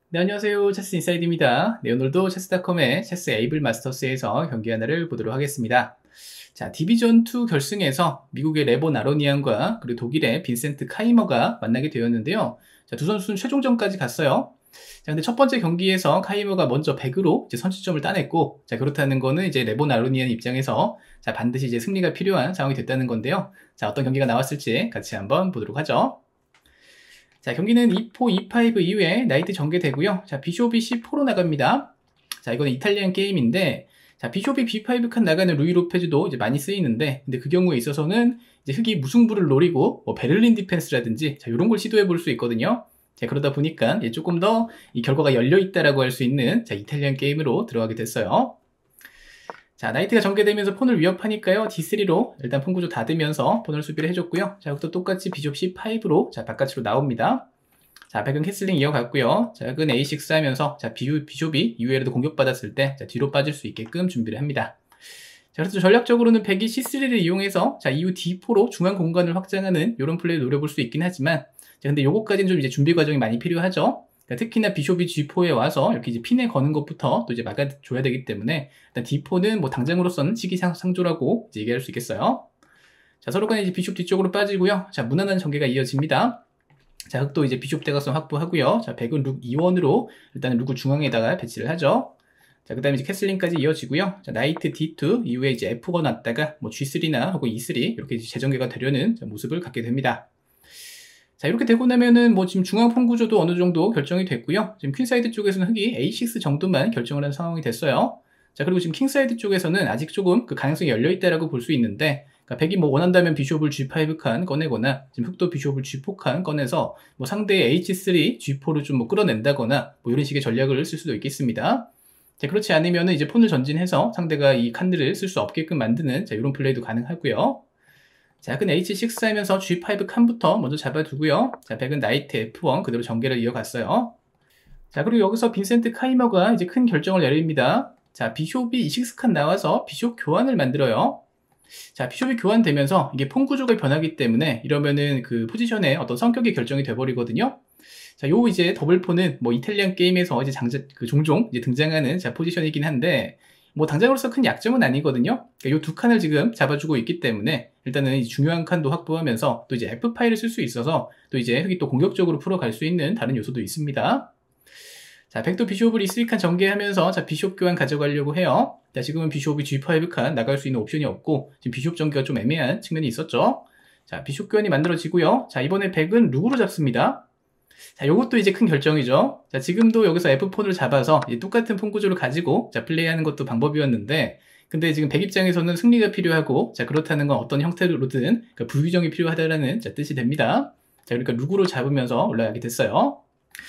네, 안녕하세요. 체스 인사이드입니다. 네, 오늘도 체스닷컴의 체스 에이블 마스터스에서 경기 하나를 보도록 하겠습니다. 자, 디비전2 결승에서 미국의 레본 아로니안과 그리고 독일의 빈센트 카이머가 만나게 되었는데요. 자, 두 선수는 최종전까지 갔어요. 자, 근데 첫 번째 경기에서 카이머가 먼저 100으로 이제 선취점을 따냈고, 자, 그렇다는 거는 이제 레본 아로니안 입장에서 자, 반드시 이제 승리가 필요한 상황이 됐다는 건데요. 자, 어떤 경기가 나왔을지 같이 한번 보도록 하죠. 자, 경기는 E4, E5 이후에 나이트 전개되고요. 자, 비숍이 C4로 나갑니다. 자, 이거는 이탈리안 게임인데, 자, 비숍이 B5 칸 나가는 루이 로페즈도 이제 많이 쓰이는데, 근데 그 경우에 있어서는 이제 흑이 무승부를 노리고, 뭐 베를린 디펜스라든지, 자, 이런 걸 시도해 볼 수 있거든요. 자, 그러다 보니까 조금 더 이 결과가 열려 있다라고 할 수 있는 자, 이탈리안 게임으로 들어가게 됐어요. 자, 나이트가 전개되면서 폰을 위협하니까요. D3로 일단 폰 구조 닫으면서 폰을 수비를 해줬고요. 자, 여기도 똑같이 비숍 C5로 자, 바깥으로 나옵니다. 자, 백은 캐슬링 이어갔고요. 자, 백은 A6 하면서 자, 비숍이 이후에라도 공격받았을 때 자, 뒤로 빠질 수 있게끔 준비를 합니다. 자, 그래서 전략적으로는 백이 C3를 이용해서 자, 이후 D4로 중앙 공간을 확장하는 이런 플레이를 노려볼 수 있긴 하지만 자, 근데 요거까지는 좀 이제 준비 과정이 많이 필요하죠. 그러니까 특히나 비숍이 G4에 와서 이렇게 이제 핀에 거는 것부터 또 이제 막아줘야 되기 때문에 일단 D4는 뭐 당장으로서는 시기상조라고 이제 얘기할 수 있겠어요. 자, 서로 간에 이제 비숍 뒤쪽으로 빠지고요. 자, 무난한 전개가 이어집니다. 자, 흑도 이제 비숍 대각선 확보하고요. 자, 백은 룩 E1으로 일단은 룩을 중앙에다가 배치를 하죠. 자, 그 다음에 이제 캐슬링까지 이어지고요. 자, 나이트 D2 이후에 이제 F1 왔다가 뭐 G3나 혹은 E3 이렇게 이제 재전개가 되려는 모습을 갖게 됩니다. 자, 이렇게 되고 나면은 뭐 지금 중앙 폰 구조도 어느 정도 결정이 됐고요. 지금 퀸사이드 쪽에서는 흑이 A6 정도만 결정을 한 상황이 됐어요. 자, 그리고 지금 킹사이드 쪽에서는 아직 조금 그 가능성이 열려 있다라고 볼 수 있는데, 그러니까 백이 뭐 원한다면 비숍을 G5 칸 꺼내거나, 지금 흑도 비숍을 G4 칸 꺼내서 뭐 상대의 H3, G4를 좀 뭐 끌어낸다거나, 뭐 이런 식의 전략을 쓸 수도 있겠습니다. 자, 그렇지 않으면은 이제 폰을 전진해서 상대가 이 칸들을 쓸 수 없게끔 만드는 자, 이런 플레이도 가능하고요. 자, 백은 H6 하면서 G5 칸부터 먼저 잡아두고요. 자, 백은 나이트 F1 그대로 전개를 이어갔어요. 자, 그리고 여기서 빈센트 카이머가 이제 큰 결정을 내립니다. 자, 비숍이 E6 칸 나와서 비숍 교환을 만들어요. 자, 비숍이 교환되면서 이게 폰 구조가 변하기 때문에 이러면은 그 포지션의 어떤 성격이 결정이 돼버리거든요. 자, 요 이제 더블폰은 뭐 이탈리안 게임에서 이제 종종 이제 등장하는 자, 포지션이긴 한데, 뭐 당장으로서 큰 약점은 아니거든요. 그러니까 요 두 칸을 지금 잡아주고 있기 때문에 일단은 이제 중요한 칸도 확보하면서 또 이제 F5를 쓸 수 있어서 또 이제 흑이 또 공격적으로 풀어갈 수 있는 다른 요소도 있습니다. 자, 백도 비숍을 E3 칸 전개하면서 자, 비숍 교환 가져가려고 해요. 자, 지금은 비숍이 G5 칸 나갈 수 있는 옵션이 없고 지금 비숍 전개가 좀 애매한 측면이 있었죠. 자, 비숍 교환이 만들어지고요. 자, 이번에 백은 룩으로 잡습니다. 자, 요것도 이제 큰 결정이죠. 자, 지금도 여기서 F4를 잡아서 똑같은 폰 구조를 가지고 자, 플레이하는 것도 방법이었는데, 근데 지금 백 입장에서는 승리가 필요하고, 자, 그렇다는 건 어떤 형태로든 그러니까 불규정이 필요하다라는 자, 뜻이 됩니다. 자, 그러니까 룩으로 잡으면서 올라가게 됐어요.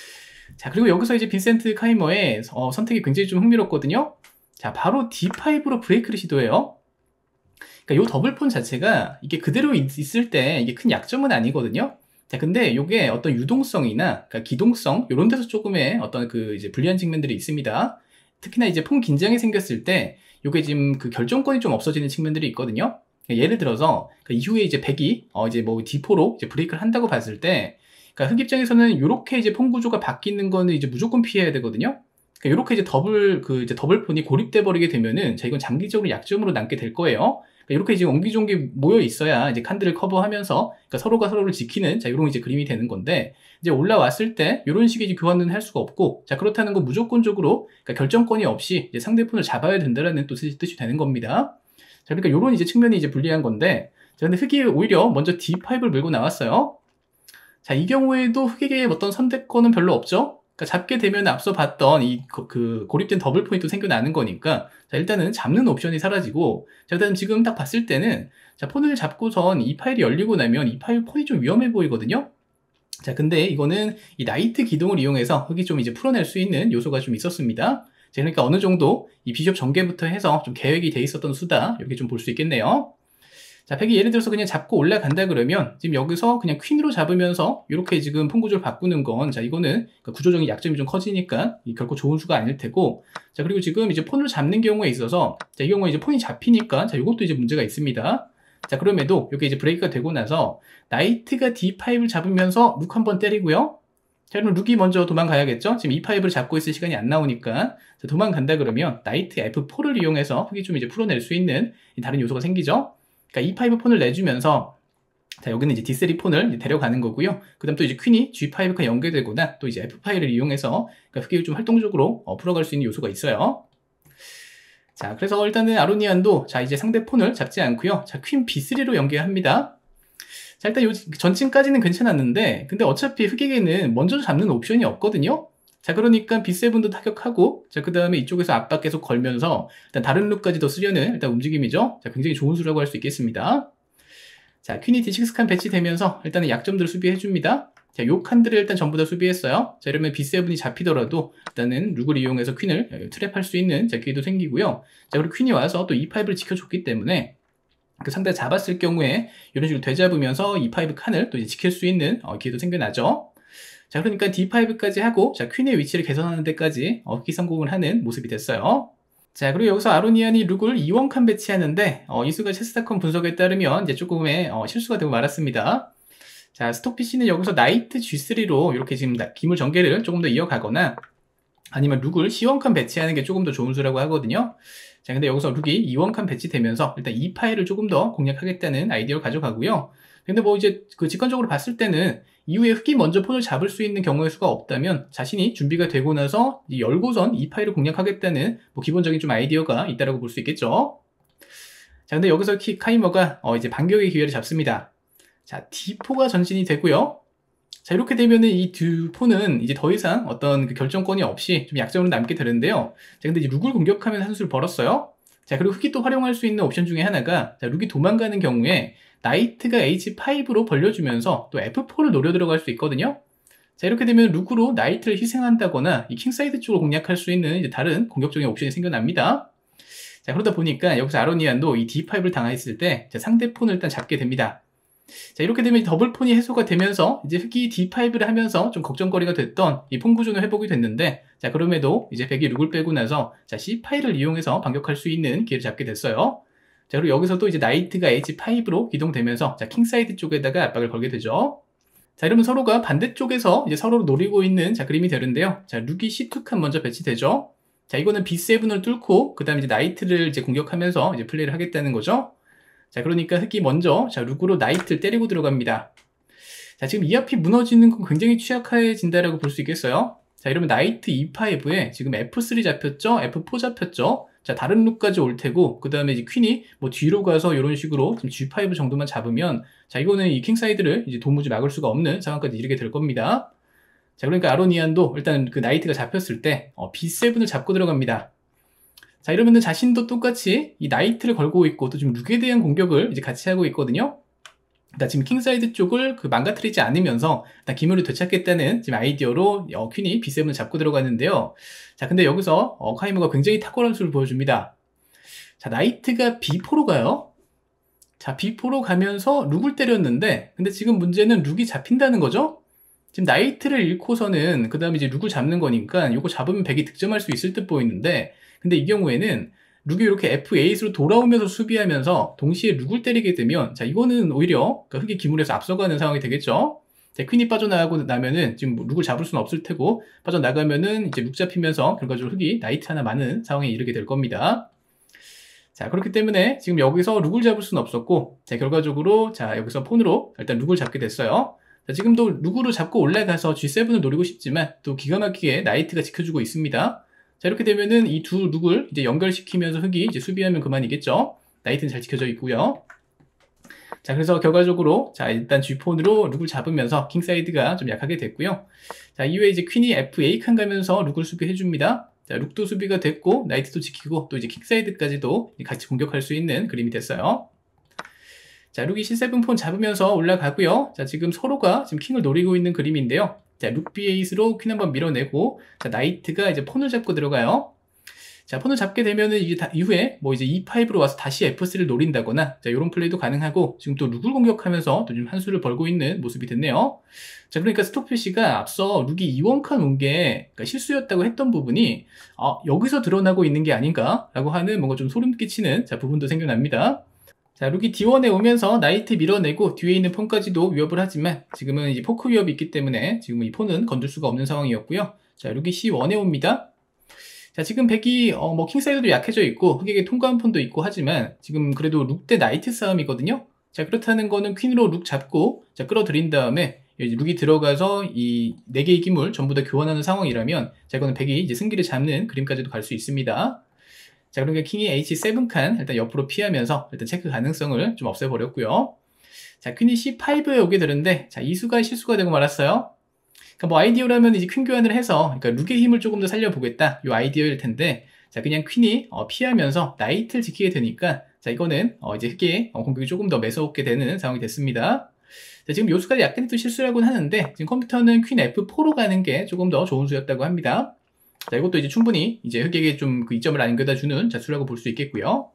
자, 그리고 여기서 이제 빈센트 카이머의 선택이 굉장히 좀 흥미롭거든요. 자, 바로 D5로 브레이크를 시도해요. 그러니까 요 더블폰 자체가 이게 그대로 있을 때 이게 큰 약점은 아니거든요. 자, 근데 요게 어떤 유동성이나 그러니까 기동성 이런 데서 조금의 어떤 그 이제 불리한 측면들이 있습니다. 특히나 이제 폰 긴장이 생겼을 때 요게 지금 그 결정권이 좀 없어지는 측면들이 있거든요. 그러니까 예를 들어서 그 이후에 이제 백이 이제 뭐 D4로 이제 브레이크를 한다고 봤을 때, 그러니까 흑 입장에서는 요렇게 이제 폰 구조가 바뀌는 거는 이제 무조건 피해야 되거든요. 그러니까 요렇게 이제 이제 더블폰이 고립돼 버리게 되면은 자, 이건 장기적으로 약점으로 남게 될 거예요. 이렇게 이제 옹기종기 모여 있어야 이제 칸들을 커버하면서 그러니까 서로가 서로를 지키는 자, 이런 이제 그림이 되는 건데, 이제 올라왔을 때 이런 식의 이제 교환은 할 수가 없고, 자, 그렇다는 건 무조건적으로 그러니까 결정권이 없이 이제 상대편을 잡아야 된다라는 또 뜻이 되는 겁니다. 자, 그러니까 이런 이제 측면이 이제 불리한 건데, 자, 근데 흑이 오히려 먼저 D5를 밀고 나왔어요. 자, 이 경우에도 흑에게 어떤 선택권은 별로 없죠. 그러니까 잡게 되면 앞서 봤던 그 고립된 더블 포인트 생겨나는 거니까, 자, 일단은 잡는 옵션이 사라지고, 자, 일단 지금 딱 봤을 때는, 자, 폰을 잡고선 이 파일이 열리고 나면 이 파일 폰이 좀 위험해 보이거든요. 자, 근데 이거는 이 나이트 기동을 이용해서 흑이 좀 이제 풀어낼 수 있는 요소가 좀 있었습니다. 자, 그러니까 어느 정도 이 비숍 전개부터 해서 좀 계획이 돼 있었던 수다, 이렇게 좀 볼 수 있겠네요. 자, 백이 예를 들어서 그냥 잡고 올라간다 그러면 지금 여기서 그냥 퀸으로 잡으면서 이렇게 지금 폰 구조를 바꾸는 건, 자, 이거는 그 구조적인 약점이 좀 커지니까 결코 좋은 수가 아닐 테고, 자, 그리고 지금 이제 폰을 잡는 경우에 있어서, 자, 이 경우에 이제 폰이 잡히니까, 자, 이것도 이제 문제가 있습니다. 자, 그럼에도 이게 이제 브레이크가 되고 나서 나이트가 D5를 잡으면서 룩 한번 때리고요. 자, 그럼 룩이 먼저 도망가야겠죠? 지금 E5를 잡고 있을 시간이 안 나오니까. 자, 도망간다 그러면 나이트 F4를 이용해서 흑이 좀 이제 풀어낼 수 있는 다른 요소가 생기죠? 그러니까 E5 폰을 내주면서 자, 여기는 이제 D3 폰을 이제 데려가는 거고요. 그 다음 또 이제 퀸이 G5가 연계되거나 또 이제 F5를 이용해서 그러니까 흑이 좀 활동적으로 풀어갈 수 있는 요소가 있어요. 자, 그래서 일단은 아로니안도 자, 이제 상대 폰을 잡지 않고요. 자, 퀸 B3로 연계합니다. 자, 일단 전층까지는 괜찮았는데, 근데 어차피 흑에게는 먼저 잡는 옵션이 없거든요? 자, 그러니까 B7도 타격하고, 자, 그 다음에 이쪽에서 압박 계속 걸면서, 일단 다른 룩까지 더 쓰려는 일단 움직임이죠? 자, 굉장히 좋은 수라고 할 수 있겠습니다. 자, 퀸이 D6 칸 배치되면서, 일단은 약점들을 수비해줍니다. 자, 요 칸들을 일단 전부 다 수비했어요. 자, 이러면 B7이 잡히더라도, 일단은 룩을 이용해서 퀸을 트랩할 수 있는, 자, 기회도 생기고요. 자, 그리고 퀸이 와서 또 E5를 지켜줬기 때문에, 그 상대가 잡았을 경우에 이런 식으로 되잡으면서 E5 칸을 또 이제 지킬 수 있는 기회도 생겨나죠. 자, 그러니까 D5까지 하고 자, 퀸의 위치를 개선하는 데까지 흑이 성공을 하는 모습이 됐어요. 자, 그리고 여기서 아로니안이 룩을 2원 칸 배치하는데 이 수가 체스타컴 분석에 따르면 이제 조금의 실수가 되고 말았습니다. 자, 스톡피쉬는 여기서 나이트 G3로 이렇게 지금 기물 전개를 조금 더 이어가거나 아니면 룩을 C1 칸 배치하는 게 조금 더 좋은 수라고 하거든요. 자, 근데 여기서 룩이 2원 칸 배치되면서 일단 이 파일을 조금 더 공략하겠다는 아이디어를 가져가고요. 근데 뭐 이제 그 직관적으로 봤을 때는 이후에 흑이 먼저 폰을 잡을 수 있는 경우의 수가 없다면 자신이 준비가 되고 나서 열고선 이 파일을 공략하겠다는 뭐 기본적인 좀 아이디어가 있다라고 볼 수 있겠죠. 자, 근데 여기서 카이머가 이제 반격의 기회를 잡습니다. 자, D4가 전진이 되고요. 자, 이렇게 되면은 이 두 폰은 이제 더 이상 어떤 그 결정권이 없이 좀 약점으로 남게 되는데요. 자, 근데 이제 룩을 공격하면 한 수를 벌었어요. 자, 그리고 흑이 또 활용할 수 있는 옵션 중에 하나가, 자, 룩이 도망가는 경우에 나이트가 H5로 벌려주면서 또 F4를 노려 들어갈 수 있거든요. 자, 이렇게 되면 룩으로 나이트를 희생한다거나 이 킹사이드 쪽을 공략할 수 있는 이제 다른 공격적인 옵션이 생겨납니다. 자, 그러다 보니까 여기서 아로니안도 이 D5를 당했을 때 상대 폰을 일단 잡게 됩니다. 자, 이렇게 되면 더블폰이 해소가 되면서 이제 흑이 D5를 하면서 좀 걱정거리가 됐던 이 폰 구조는 회복이 됐는데, 자, 그럼에도 이제 백이 룩을 빼고 나서 자, C5를 이용해서 반격할 수 있는 기회를 잡게 됐어요. 자, 그리고 여기서도 이제 나이트가 H5로 이동되면서 자, 킹사이드 쪽에다가 압박을 걸게 되죠. 자, 이러면 서로가 반대쪽에서 이제 서로를 노리고 있는 자, 그림이 되는데요. 자, 룩이 C2 칸 먼저 배치되죠. 자, 이거는 B7을 뚫고 그 다음에 이제 나이트를 이제 공격하면서 이제 플레이를 하겠다는 거죠. 자, 그러니까 흑이 먼저 자, 룩으로 나이트를 때리고 들어갑니다. 자, 지금 이 앞이 무너지는 건 굉장히 취약해진다라고 볼 수 있겠어요. 자, 이러면 나이트 E5에 지금 F3 잡혔죠? F4 잡혔죠? 자, 다른 룩까지 올 테고, 그 다음에 이제 퀸이 뭐 뒤로 가서 이런 식으로 지금 G5 정도만 잡으면, 자, 이거는 이 킹사이드를 이제 도무지 막을 수가 없는 상황까지 이르게 될 겁니다. 자, 그러니까 아로니안도 일단 그 나이트가 잡혔을 때 B7을 잡고 들어갑니다. 자, 이러면은 자신도 똑같이 이 나이트를 걸고 있고 또 지금 룩에 대한 공격을 이제 같이 하고 있거든요. 일단 지금 킹사이드 쪽을 그 망가뜨리지 않으면서 일단 기물을 되찾겠다는 지금 아이디어로 퀸이 B7을 잡고 들어가는데요. 자, 근데 여기서 카이머가 굉장히 탁월한 수를 보여줍니다. 자, 나이트가 B4로 가요. 자, B4로 가면서 룩을 때렸는데, 근데 지금 문제는 룩이 잡힌다는 거죠? 지금 나이트를 잃고서는 그 다음에 이제 룩을 잡는 거니까 이거 잡으면 백이 득점할 수 있을 듯 보이는데, 근데 이 경우에는 룩이 이렇게 F8으로 돌아오면서 수비하면서 동시에 룩을 때리게 되면, 자, 이거는 오히려 흑이 기물에서 앞서가는 상황이 되겠죠. 자, 퀸이 빠져나가고 나면은 지금 룩을 잡을 수는 없을 테고, 빠져나가면은 이제 룩 잡히면서 결과적으로 흑이 나이트 하나 많은 상황에 이르게 될 겁니다. 자, 그렇기 때문에 지금 여기서 룩을 잡을 수는 없었고, 자, 결과적으로 자, 여기서 폰으로 일단 룩을 잡게 됐어요. 자, 지금도 룩으로 잡고 올라가서 G7을 노리고 싶지만 또 기가 막히게 나이트가 지켜주고 있습니다. 자, 이렇게 되면은 이 두 룩을 이제 연결시키면서 흑이 이제 수비하면 그만이겠죠. 나이트는 잘 지켜져 있고요. 자, 그래서 결과적으로 자, 일단 G폰으로 룩을 잡으면서 킹사이드가 좀 약하게 됐고요. 자, 이후에 이제 퀸이 F8 칸 가면서 룩을 수비해줍니다. 자, 룩도 수비가 됐고 나이트도 지키고 또 이제 킹사이드까지도 같이 공격할 수 있는 그림이 됐어요. 자, 룩이 C7 폰 잡으면서 올라가고요. 자, 지금 서로가 지금 킹을 노리고 있는 그림인데요. 자, 룩 B8으로 퀸 한번 밀어내고, 자, 나이트가 이제 폰을 잡고 들어가요. 자, 폰을 잡게 되면은 이제 이후에 뭐 이제 E5로 와서 다시 F3를 노린다거나, 자, 이런 플레이도 가능하고, 지금 또 룩을 공격하면서 또 좀 한 수를 벌고 있는 모습이 됐네요. 자, 그러니까 스톡피쉬가 앞서 룩이 2원칸 온 게 그러니까 실수였다고 했던 부분이, 여기서 드러나고 있는 게 아닌가라고 하는 뭔가 좀 소름 끼치는 자, 부분도 생겨납니다. 자, 룩이 D1에 오면서 나이트 밀어내고 뒤에 있는 폰까지도 위협을 하지만 지금은 이제 포크 위협이 있기 때문에 지금 이 폰은 건들 수가 없는 상황이었고요. 자, 룩이 C1에 옵니다. 자, 지금 백이 뭐 킹사이드도 약해져 있고 흑에게 통과한 폰도 있고 하지만 지금 그래도 룩 대 나이트 싸움이거든요. 자, 그렇다는 거는 퀸으로 룩 잡고 자, 끌어들인 다음에 이제 룩이 들어가서 이 4개의 기물 전부 다 교환하는 상황이라면 자, 이거는 백이 이제 승기를 잡는 그림까지도 갈 수 있습니다. 자, 그러니까 킹이 H7칸 일단 옆으로 피하면서 일단 체크 가능성을 좀 없애버렸고요. 자, 퀸이 C5에 오게 되는데 자, 이 수가 실수가 되고 말았어요. 그러니까 뭐 아이디어라면 이제 퀸 교환을 해서 그러니까 룩의 힘을 조금 더 살려보겠다 이 아이디어일 텐데 자, 그냥 퀸이 피하면서 나이트를 지키게 되니까 자, 이거는 이제 흑의 공격이 조금 더 매서웠게 되는 상황이 됐습니다. 자, 지금 요 수가 약간의 또 실수라고는 하는데 지금 컴퓨터는 퀸 F4로 가는 게 조금 더 좋은 수였다고 합니다. 자, 이것도 이제 충분히 이제 흑에게 좀 그 이점을 안겨다 주는 자수라고 볼 수 있겠고요.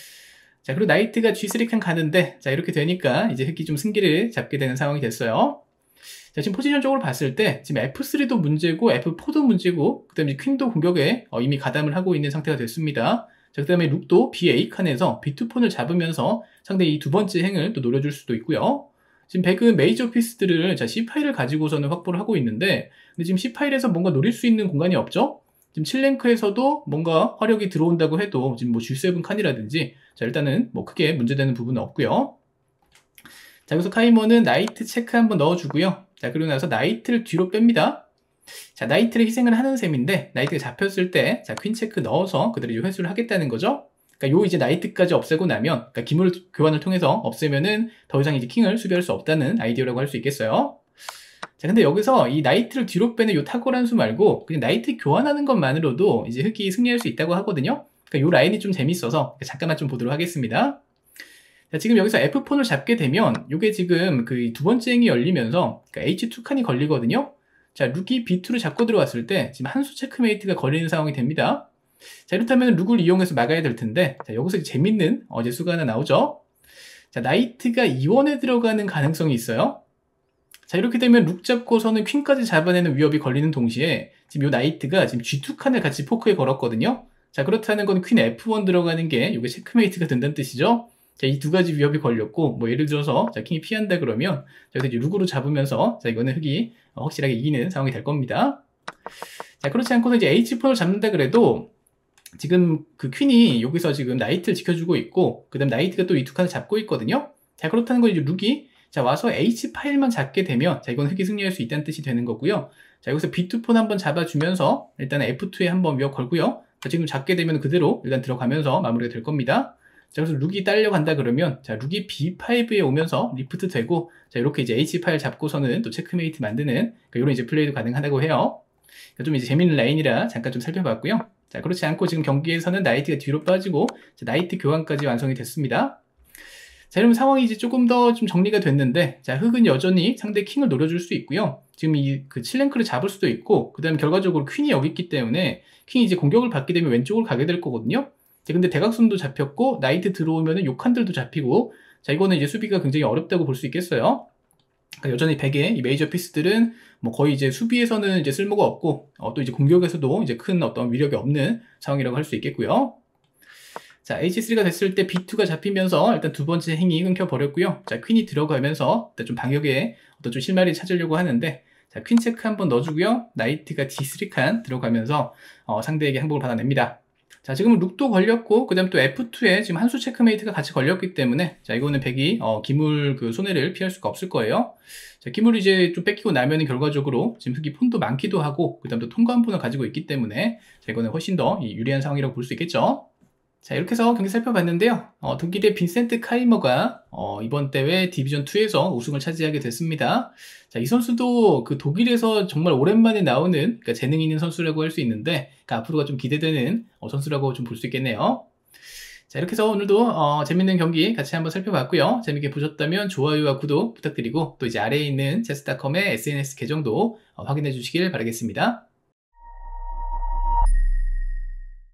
자, 그리고 나이트가 G3칸 가는데 자, 이렇게 되니까 이제 흑이 좀 승기를 잡게 되는 상황이 됐어요. 자, 지금 포지션적으로 봤을 때 지금 F3도 문제고 F4도 문제고 그 다음에 퀸도 공격에 이미 가담을 하고 있는 상태가 됐습니다. 자, 그 다음에 룩도 B8칸에서 B2폰을 잡으면서 상대의 이 두 번째 행을 또 노려줄 수도 있고요. 지금 백은 메이저 피스들을 자, C8을 가지고서는 확보를 하고 있는데 근데 지금 C8에서 뭔가 노릴 수 있는 공간이 없죠? 지금 7랭크에서도 뭔가 화력이 들어온다고 해도 지금 뭐 G7 칸이라든지 자, 일단은 뭐 크게 문제되는 부분은 없고요. 자, 그래서 카이머는 나이트 체크 한번 넣어주고요. 자, 그리고 나서 나이트를 뒤로 뺍니다. 자, 나이트를 희생을 하는 셈인데 나이트가 잡혔을 때 자, 퀸 체크 넣어서 그대로 이제 회수를 하겠다는 거죠. 그러니까 요 이제 나이트까지 없애고 나면 그러니까 기물 교환을 통해서 없애면은 더 이상 이제 킹을 수비할 수 없다는 아이디어라고 할 수 있겠어요. 자, 근데 여기서 이 나이트를 뒤로 빼는 요 탁월한 수 말고 그냥 나이트 교환하는 것만으로도 이제 흑이 승리할 수 있다고 하거든요. 그러니까 요 라인이 좀 재밌어서 잠깐만 좀 보도록 하겠습니다. 자, 지금 여기서 F4를 잡게 되면 요게 지금 그 두 번째 행이 열리면서 그러니까 H2칸이 걸리거든요. 자, 룩이 B2를 잡고 들어왔을 때 지금 한 수 체크메이트가 걸리는 상황이 됩니다. 자, 이렇다면 룩을 이용해서 막아야 될 텐데 자, 여기서 재밌는 수가 하나 나오죠. 자, 나이트가 E1에 들어가는 가능성이 있어요. 자, 이렇게 되면 룩 잡고서는 퀸까지 잡아내는 위협이 걸리는 동시에 지금 요 나이트가 지금 G2칸을 같이 포크에 걸었거든요. 자, 그렇다는 건 퀸 F1 들어가는 게 이게 체크메이트가 된다는 뜻이죠. 자, 이 두 가지 위협이 걸렸고, 뭐, 예를 들어서, 자, 킹이 피한다 그러면, 자, 이제 룩으로 잡으면서, 자, 이거는 흑이 확실하게 이기는 상황이 될 겁니다. 자, 그렇지 않고서 이제 H4를 잡는다 그래도, 지금 그 퀸이 여기서 지금 나이트를 지켜주고 있고, 그 다음 나이트가 또 이 두 칸을 잡고 있거든요. 자, 그렇다는 건 이제 룩이, 자, 와서 H8만 잡게 되면, 자, 이건 흑이 승리할 수 있다는 뜻이 되는 거고요. 자, 여기서 B2폰 한번 잡아주면서, 일단 F2에 한번 위협 걸고요. 자, 지금 잡게 되면 그대로 일단 들어가면서 마무리가 될 겁니다. 자, 그래서 룩이 딸려간다 그러면, 자, 룩이 B5에 오면서 리프트 되고, 자, 이렇게 이제 H8 잡고서는 또 체크메이트 만드는, 그러니까 이런 이제 플레이도 가능하다고 해요. 그러니까 좀 이제 재밌는 라인이라 잠깐 좀 살펴봤고요. 자, 그렇지 않고 지금 경기에서는 나이트가 뒤로 빠지고, 자, 나이트 교환까지 완성이 됐습니다. 자, 이러면 상황이 이제 조금 더 좀 정리가 됐는데, 자, 흑은 여전히 상대 킹을 노려줄 수 있고요. 지금 이 그 7랭크를 잡을 수도 있고, 그 다음에 결과적으로 퀸이 여기 있기 때문에, 킹이 이제 공격을 받게 되면 왼쪽으로 가게 될 거거든요. 자, 근데 대각선도 잡혔고 나이트 들어오면은 요 칸들도 잡히고 자, 이거는 이제 수비가 굉장히 어렵다고 볼 수 있겠어요. 그러니까 여전히 백의 이 메이저 피스들은 뭐 거의 이제 수비에서는 이제 쓸모가 없고 또 이제 공격에서도 이제 큰 어떤 위력이 없는 상황이라고 할 수 있겠고요. 자, H3가 됐을 때 B2가 잡히면서 일단 두 번째 행이 끊겨버렸고요. 자, 퀸이 들어가면서 일단 좀 방역에 어떤 좀 실마리를 찾으려고 하는데 자, 퀸 체크 한번 넣어주고요. 나이트가 D3칸 들어가면서 상대에게 항복을 받아냅니다. 자, 지금은 룩도 걸렸고, 그 다음 또 F2에 지금 한 수 체크메이트가 같이 걸렸기 때문에, 자, 이거는 백이, 기물 그 손해를 피할 수가 없을 거예요. 자, 기물을 이제 좀 뺏기고 나면은 결과적으로 지금 흑이 폰도 많기도 하고, 그 다음 또 통과한 폰을 가지고 있기 때문에, 자, 이거는 훨씬 더 유리한 상황이라고 볼 수 있겠죠. 자, 이렇게 해서 경기 살펴봤는데요. 독일의 빈센트 카이머가 이번 대회 디비전2에서 우승을 차지하게 됐습니다. 자, 이 선수도 그 독일에서 정말 오랜만에 나오는 그러니까 재능 있는 선수라고 할 수 있는데 그러니까 앞으로가 좀 기대되는 선수라고 좀 볼 수 있겠네요. 자, 이렇게 해서 오늘도 재밌는 경기 같이 한번 살펴봤고요. 재밌게 보셨다면 좋아요와 구독 부탁드리고 또 이제 아래에 있는 chess.com의 SNS 계정도 확인해 주시길 바라겠습니다.